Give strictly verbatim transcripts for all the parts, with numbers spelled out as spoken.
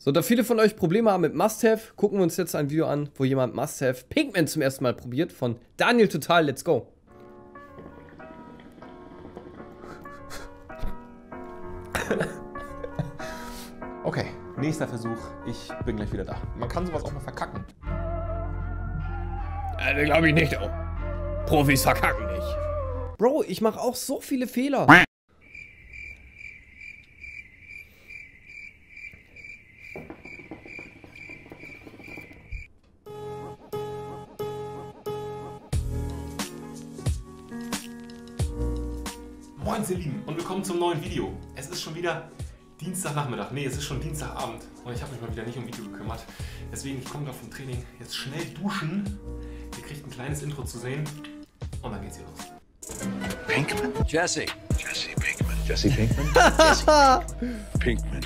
So, da viele von euch Probleme haben mit Must-Have, gucken wir uns jetzt ein Video an, wo jemand Must-Have Pinkman zum ersten Mal probiert, von Daniel Total. Let's go. Okay, nächster Versuch. Ich bin gleich wieder da. Man kann sowas auch mal verkacken. Äh, glaube ich nicht. Oh. Profis verkacken nicht. Bro, ich mache auch so viele Fehler. Moin ihr Lieben und willkommen zum neuen Video. Es ist schon wieder Dienstagnachmittag, nee, es ist schon Dienstagabend und ich habe mich mal wieder nicht um Video gekümmert. Deswegen, ich komme gerade vom Training, jetzt schnell duschen. Ihr kriegt ein kleines Intro zu sehen und dann geht's hier los. Pinkman? Jesse. Jesse Pinkman. Jesse Pinkman? Jesse Pinkman.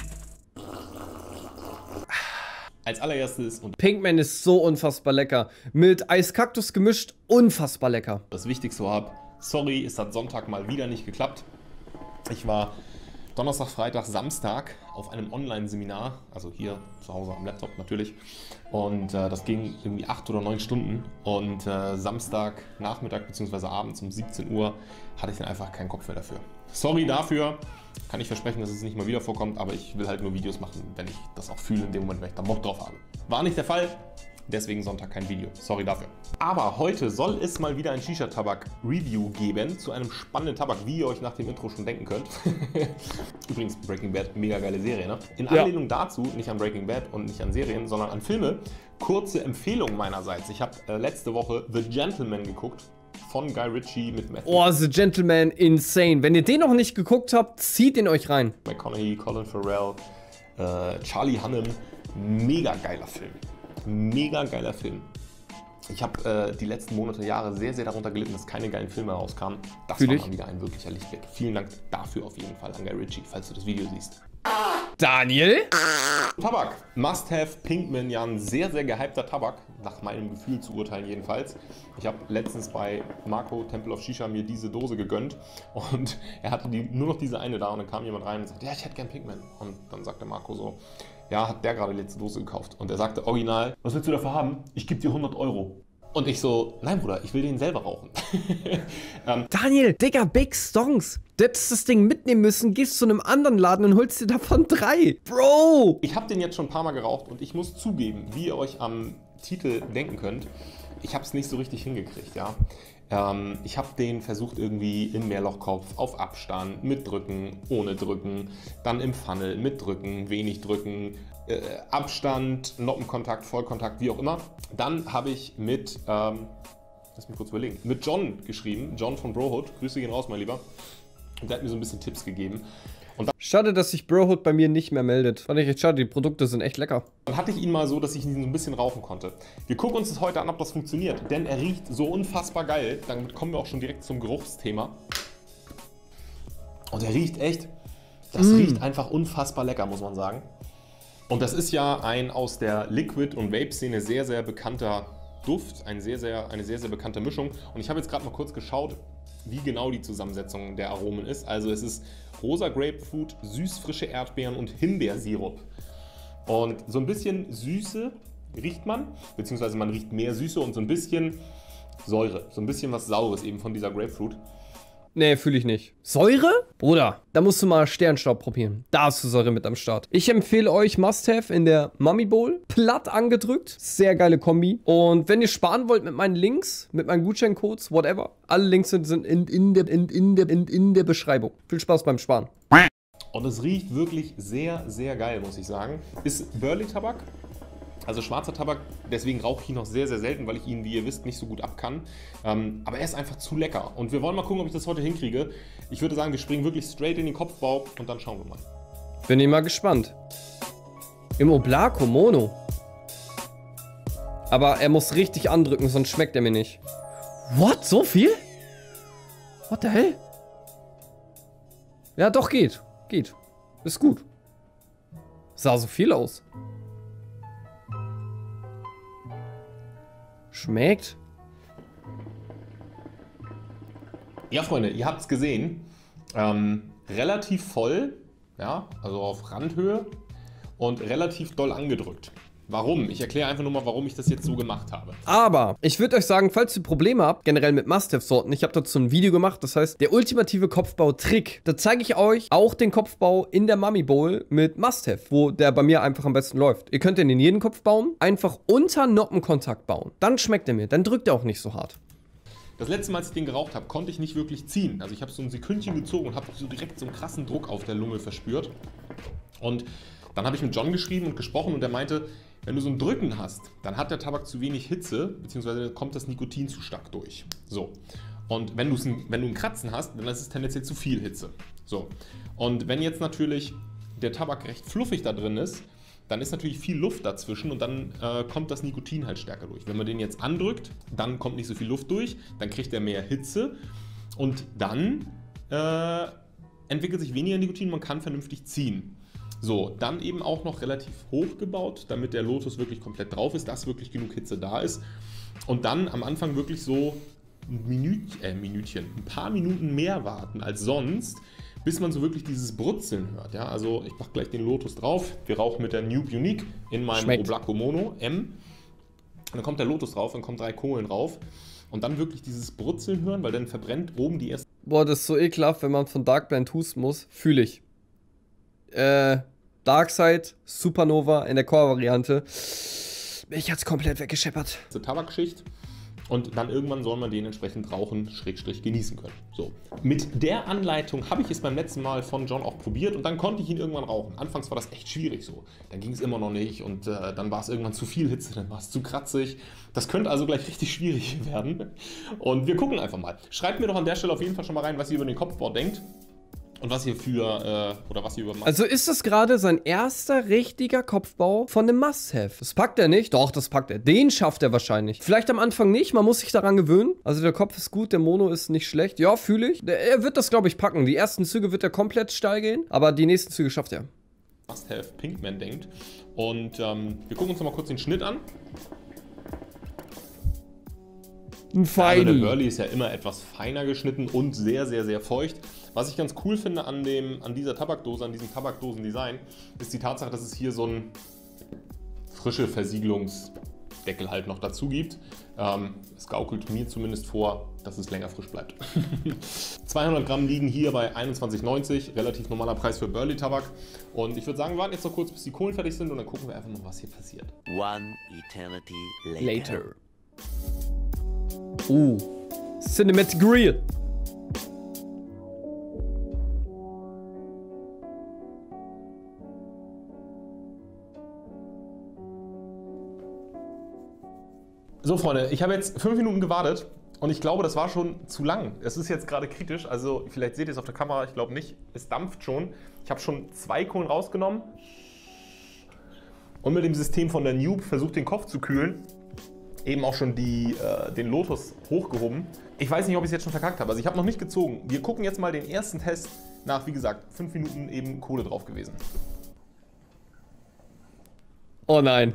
Als allererstes und Pinkman ist so unfassbar lecker. Mit Eiskaktus gemischt, unfassbar lecker. das Wichtigste vorab, sorry, es hat Sonntag mal wieder nicht geklappt. Ich war Donnerstag, Freitag, Samstag auf einem Online-Seminar, also hier zu Hause am Laptop natürlich. Und äh, das ging irgendwie acht oder neun Stunden. Und äh, Samstag, Nachmittag bzw. abends um siebzehn Uhr hatte ich dann einfach keinen Kopf mehr dafür. Sorry dafür, kann ich versprechen, dass es nicht mal wieder vorkommt, aber ich will halt nur Videos machen, wenn ich das auch fühle, in dem Moment, wenn ich da Bock drauf habe. War nicht der Fall. Deswegen Sonntag kein Video. Sorry dafür. Aber heute soll es mal wieder ein Shisha-Tabak-Review geben zu einem spannenden Tabak, wie ihr euch nach dem Intro schon denken könnt. Übrigens, Breaking Bad, mega geile Serie, ne? In Anlehnung ja. dazu, nicht an Breaking Bad und nicht an Serien, sondern an Filme, kurze Empfehlung meinerseits. Ich habe äh, letzte Woche The Gentleman geguckt von Guy Ritchie mit Matthew. Oh, The Gentleman, insane. Wenn ihr den noch nicht geguckt habt, zieht den euch rein. McConaughey, Colin Farrell, äh, Charlie Hunnam. Mega geiler Film. Mega geiler Film. Ich habe äh, die letzten Monate, Jahre sehr, sehr darunter gelitten, dass keine geilen Filme rauskamen. Das Fühl war ich. mal wieder ein wirklicher Lichtblick. Vielen Dank dafür auf jeden Fall an Guy Ritchie, falls du das Video siehst. Daniel? Tabak. Must Have Pinkman, ja ein sehr, sehr gehypter Tabak, nach meinem Gefühl zu urteilen jedenfalls. Ich habe letztens bei Marco, Temple of Shisha, mir diese Dose gegönnt und er hatte die, nur noch diese eine da und dann kam jemand rein und sagte, ja, ich hätte gern Pinkman. Und dann sagte Marco so, ja, hat der gerade die letzte Dose gekauft. Und er sagte original, was willst du dafür haben? Ich gebe dir hundert Euro. Und ich so, nein Bruder, ich will den selber rauchen. ähm, Daniel, Digga, Big Stonks. Du hättest das Ding mitnehmen müssen, gehst zu einem anderen Laden und holst dir davon drei. Bro! Ich habe den jetzt schon ein paar Mal geraucht und ich muss zugeben, wie ihr euch am Titel denken könnt, ich habe es nicht so richtig hingekriegt, ja. Ähm, ich habe den versucht irgendwie im Mehrlochkopf, auf Abstand, mit Drücken, ohne Drücken, dann im Funnel, mit Drücken, wenig Drücken, äh, Abstand, Noppenkontakt, Vollkontakt, wie auch immer. Dann habe ich mit, ähm, lass mich kurz überlegen, mit John geschrieben, John von Brohood, Grüße gehen raus, mein Lieber. Und der hat mir so ein bisschen Tipps gegeben. Und Schade, dass sich Brohood bei mir nicht mehr meldet. Fand ich echt schade, die Produkte sind echt lecker. dann hatte ich ihn mal so, dass ich ihn so ein bisschen rauchen konnte. Wir gucken uns das heute an, ob das funktioniert, denn er riecht so unfassbar geil. Damit kommen wir auch schon direkt zum Geruchsthema. Und er riecht echt, das Mm. riecht einfach unfassbar lecker, muss man sagen. Und das ist ja ein aus der Liquid- und Vape-Szene sehr, sehr bekannter Duft, ein sehr, sehr, eine sehr, sehr bekannte Mischung. Und ich habe jetzt gerade mal kurz geschaut, wie genau die Zusammensetzung der Aromen ist. Also es ist rosa Grapefruit, süß-frische Erdbeeren und Himbeersirup. Und so ein bisschen Süße riecht man, beziehungsweise man riecht mehr Süße und so ein bisschen Säure, so ein bisschen was Saures eben von dieser Grapefruit. Nee, fühle ich nicht. Säure? Bruder, da musst du mal Sternstaub probieren. Da hast du Säure mit am Start. Ich empfehle euch Must Have in der Mummy Bowl. Platt angedrückt. Sehr geile Kombi. Und wenn ihr sparen wollt mit meinen Links, mit meinen Gutscheincodes, whatever, alle Links sind, sind in, in, der, in, in, der, in, in der Beschreibung. Viel Spaß beim Sparen. Und es riecht wirklich sehr, sehr geil, muss ich sagen. Ist Burley-Tabak, also schwarzer Tabak, deswegen rauche ich ihn noch sehr, sehr selten, weil ich ihn, wie ihr wisst, nicht so gut ab kann. Ähm, aber er ist einfach zu lecker. Und wir wollen mal gucken, ob ich das heute hinkriege. Ich würde sagen, wir springen wirklich straight in den Kopfbau und dann schauen wir mal. Bin ich mal gespannt. Im Oblako Mono. Aber er muss richtig andrücken, sonst schmeckt er mir nicht. What? So viel? What the hell? Ja, doch, geht. Geht. Ist gut. Sah so viel aus. Schmeckt. Ja, Freunde, ihr habt es gesehen. Ähm, relativ voll, ja, also auf Randhöhe. und relativ doll angedrückt. Warum? Ich erkläre einfach nur mal, warum ich das jetzt so gemacht habe. Aber ich würde euch sagen, falls ihr Probleme habt, generell mit Must-Have-Sorten, ich habe dazu ein Video gemacht, das heißt, der ultimative Kopfbau-Trick. Da zeige ich euch auch den Kopfbau in der Mummy Bowl mit Must-Have, wo der bei mir einfach am besten läuft. Ihr könnt den in jeden Kopf bauen, einfach unter Noppenkontakt bauen. Dann schmeckt er mir, dann drückt er auch nicht so hart. Das letzte Mal, als ich den geraucht habe, konnte ich nicht wirklich ziehen. Also ich habe so ein Sekündchen gezogen und habe so direkt so einen krassen Druck auf der Lunge verspürt. Und dann habe ich mit John geschrieben und gesprochen und er meinte, wenn du so ein Drücken hast, dann hat der Tabak zu wenig Hitze, beziehungsweise kommt das Nikotin zu stark durch. So. Und wenn, wenn du ein Kratzen hast, dann ist es tendenziell zu viel Hitze. So. Und wenn jetzt natürlich der Tabak recht fluffig da drin ist, dann ist natürlich viel Luft dazwischen und dann äh, kommt das Nikotin halt stärker durch. Wenn man den jetzt andrückt, dann kommt nicht so viel Luft durch, dann kriegt er mehr Hitze und dann äh, entwickelt sich weniger Nikotin, man kann vernünftig ziehen. So, dann eben auch noch relativ hoch gebaut, damit der Lotus wirklich komplett drauf ist, dass wirklich genug Hitze da ist. Und dann am Anfang wirklich so ein Minüt, äh, Minütchen, ein paar Minuten mehr warten als sonst, bis man so wirklich dieses Brutzeln hört. Ja? Also ich mache gleich den Lotus drauf. Wir rauchen mit der Noob Unique in meinem Schmeckt. Oblako Mono M. Und dann kommt der Lotus drauf, dann kommen drei Kohlen drauf. Und dann wirklich dieses Brutzeln hören, weil dann verbrennt oben die erste... Boah, das ist so ekelhaft, wenn man von Dark Blend husten muss. Fühle ich. Äh, Darkside, Supernova in der Core-Variante. Mich hat's komplett weggescheppert. Tabakschicht und dann irgendwann soll man den entsprechend rauchen, Schrägstrich genießen können. So. Mit der Anleitung habe ich es beim letzten Mal von John auch probiert und dann konnte ich ihn irgendwann rauchen. Anfangs war das echt schwierig so. Dann ging es immer noch nicht und äh, dann war es irgendwann zu viel Hitze, dann war es zu kratzig. Das könnte also gleich richtig schwierig werden. Und wir gucken einfach mal. Schreibt mir doch an der Stelle auf jeden Fall schon mal rein, was ihr über den Kopfbau denkt. Und was ihr für, äh, oder was ihr über... Also ist das gerade sein erster richtiger Kopfbau von einem Must-Have? Das packt er nicht? Doch, das packt er. Den schafft er wahrscheinlich. Vielleicht am Anfang nicht, man muss sich daran gewöhnen. Also der Kopf ist gut, der Mono ist nicht schlecht. Ja, fühle ich. Er wird das, glaube ich, packen. Die ersten Züge wird er komplett steil gehen, aber die nächsten Züge schafft er. Must-Have Pinkman denkt. Und ähm, wir gucken uns noch mal kurz den Schnitt an. Ein Also der Feini. Burley ist ja immer etwas feiner geschnitten und sehr, sehr, sehr feucht. Was ich ganz cool finde an, dem, an dieser Tabakdose, an diesem Tabakdosen-Design, ist die Tatsache, dass es hier so einen frische Versiegelungsdeckel halt noch dazu gibt. Ähm, es gaukelt mir zumindest vor, dass es länger frisch bleibt. zweihundert Gramm liegen hier bei einundzwanzig neunzig, relativ normaler Preis für Burley-Tabak. Und ich würde sagen, wir warten jetzt noch kurz, bis die Kohlen fertig sind und dann gucken wir einfach mal, was hier passiert. One eternity later. Later. Uh, Cinematic Grill. So Freunde, ich habe jetzt fünf Minuten gewartet und ich glaube, das war schon zu lang. Es ist jetzt gerade kritisch, also vielleicht seht ihr es auf der Kamera, ich glaube nicht. Es dampft schon. Ich habe schon zwei Kohlen rausgenommen und mit dem System von der Noob versucht, den Kopf zu kühlen. Eben auch schon die, äh, den Lotus hochgehoben. Ich weiß nicht, ob ich es jetzt schon verkackt habe. Also ich habe noch nicht gezogen. Wir gucken jetzt mal den ersten Test nach, wie gesagt, fünf Minuten eben Kohle drauf gewesen. Oh nein.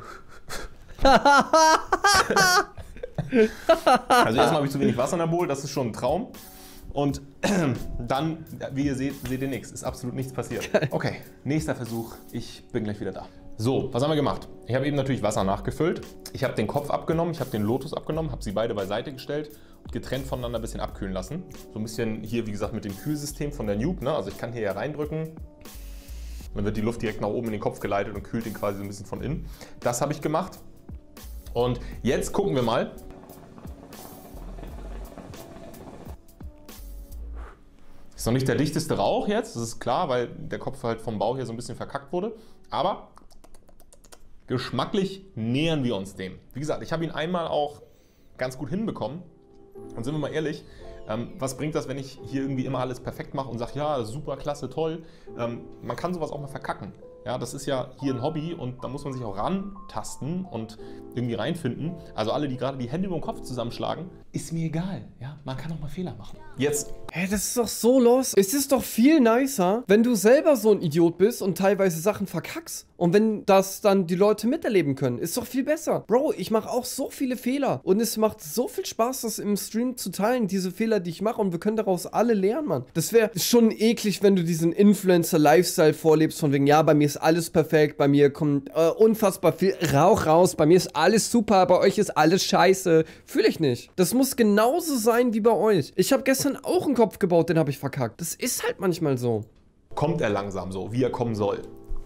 Also erstmal habe ich zu wenig Wasser in der Bowl, das ist schon ein Traum. Und dann, wie ihr seht, seht ihr nichts. Ist absolut nichts passiert. Okay, nächster Versuch. Ich bin gleich wieder da. So, was haben wir gemacht? Ich habe eben natürlich Wasser nachgefüllt. Ich habe den Kopf abgenommen, ich habe den Lotus abgenommen, habe sie beide beiseite gestellt und getrennt voneinander ein bisschen abkühlen lassen. So ein bisschen hier, wie gesagt, mit dem Kühlsystem von der Noob. Ne? Also ich kann hier ja reindrücken. Dann wird die Luft direkt nach oben in den Kopf geleitet und kühlt ihn quasi so ein bisschen von innen. Das habe ich gemacht. Und jetzt gucken wir mal. Ist noch nicht der dichteste Rauch jetzt, das ist klar, weil der Kopf halt vom Bau hier so ein bisschen verkackt wurde. Aber geschmacklich nähern wir uns dem. Wie gesagt, ich habe ihn einmal auch ganz gut hinbekommen. Und sind wir mal ehrlich, ähm, was bringt das, wenn ich hier irgendwie immer alles perfekt mache und sage, ja, super, klasse, toll. Ähm, man kann sowas auch mal verkacken. Ja, das ist ja hier ein Hobby und da muss man sich auch rantasten und irgendwie reinfinden. Also alle, die gerade die Hände über den Kopf zusammenschlagen, ist mir egal. Ja, man kann auch mal Fehler machen. Jetzt. Hey, das ist doch so los. Es ist doch viel nicer, wenn du selber so ein Idiot bist und teilweise Sachen verkackst. Und wenn das dann die Leute miterleben können, ist doch viel besser. Bro, ich mache auch so viele Fehler. Und es macht so viel Spaß, das im Stream zu teilen, diese Fehler, die ich mache. Und wir können daraus alle lernen, Mann. Das wäre schon eklig, wenn du diesen Influencer-Lifestyle vorlebst, von wegen, ja, bei mir ist alles perfekt, bei mir kommt äh, unfassbar viel Rauch raus, bei mir ist alles super, bei euch ist alles scheiße. Fühle ich nicht. Das muss genauso sein wie bei euch. Ich habe gestern auch einen Kopf gebaut, den habe ich verkackt. Das ist halt manchmal so. Kommt er langsam so, wie er kommen soll.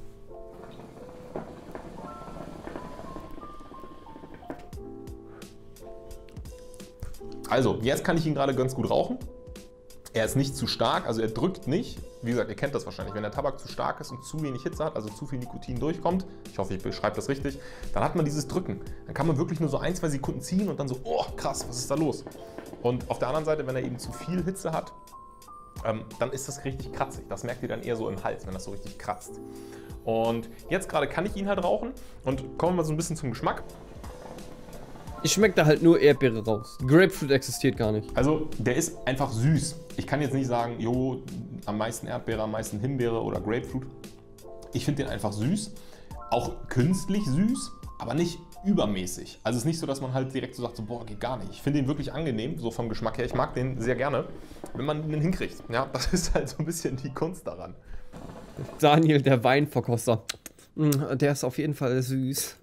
Also, jetzt kann ich ihn gerade ganz gut rauchen. Er ist nicht zu stark, also er drückt nicht. Wie gesagt, ihr kennt das wahrscheinlich. Wenn der Tabak zu stark ist und zu wenig Hitze hat, also zu viel Nikotin durchkommt, ich hoffe, ich beschreibe das richtig, dann hat man dieses Drücken. Dann kann man wirklich nur so ein, zwei Sekunden ziehen und dann so, oh krass, was ist da los? Und auf der anderen Seite, wenn er eben zu viel Hitze hat, ähm, dann ist das richtig kratzig. Das merkt ihr dann eher so im Hals, wenn das so richtig kratzt. Und jetzt gerade kann ich ihn halt rauchen und kommen wir mal so ein bisschen zum Geschmack. Ich schmecke da halt nur Erdbeere raus. Grapefruit existiert gar nicht. Also der ist einfach süß. Ich kann jetzt nicht sagen, jo, am meisten Erdbeere, am meisten Himbeere oder Grapefruit. Ich finde den einfach süß. Auch künstlich süß, aber nicht übermäßig. Also es ist nicht so, dass man halt direkt so sagt, so, boah, geht gar nicht. Ich finde den wirklich angenehm, so vom Geschmack her. Ich mag den sehr gerne, wenn man den hinkriegt. Ja, das ist halt so ein bisschen die Kunst daran. Daniel, der Weinverkoster. Der ist auf jeden Fall süß.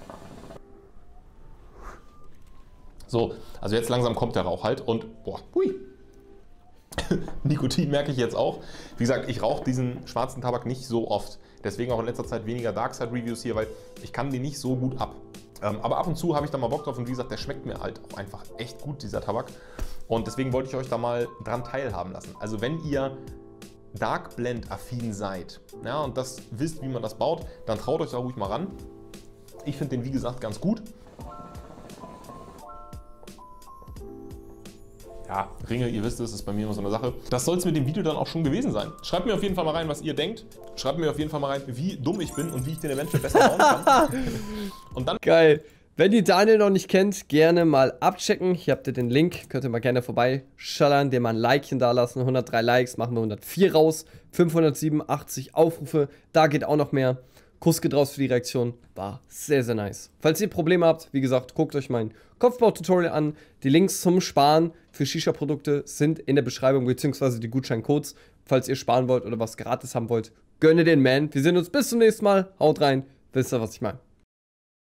So, also jetzt langsam kommt der Rauch halt und boah, hui. Nikotin merke ich jetzt auch. Wie gesagt, ich rauche diesen schwarzen Tabak nicht so oft. Deswegen auch in letzter Zeit weniger Darkside-Reviews hier, weil ich kann den nicht so gut ab. Ähm, aber ab und zu habe ich da mal Bock drauf und wie gesagt, der schmeckt mir halt auch einfach echt gut, dieser Tabak. Und deswegen wollte ich euch da mal dran teilhaben lassen. Also wenn ihr Dark Blend affin seid, ja, und das wisst, wie man das baut, dann traut euch da ruhig mal ran. Ich finde den, wie gesagt, ganz gut. Ja, Ringe, ihr wisst es, ist bei mir immer so eine Sache. Das soll es mit dem Video dann auch schon gewesen sein. Schreibt mir auf jeden Fall mal rein, was ihr denkt. Schreibt mir auf jeden Fall mal rein, wie dumm ich bin und wie ich den eventuell besser bauen kann. Und dann Geil. Wenn ihr Daniel noch nicht kennt, gerne mal abchecken. Hier habt ihr den Link, könnt ihr mal gerne vorbeischallern, dem mal ein Likechen da lassen. hundertdrei Likes, machen wir hundertvier raus. fünfhundertsiebenundachtzig Aufrufe, da geht auch noch mehr. Kuss geht raus für die Reaktion, war sehr, sehr nice. Falls ihr Probleme habt, wie gesagt, guckt euch mein Kopfbau-Tutorial an. Die Links zum Sparen für Shisha-Produkte sind in der Beschreibung, beziehungsweise die Gutscheincodes. Falls ihr sparen wollt oder was gratis haben wollt, gönne den Man. Wir sehen uns bis zum nächsten Mal. Haut rein, wisst ihr, was ich meine.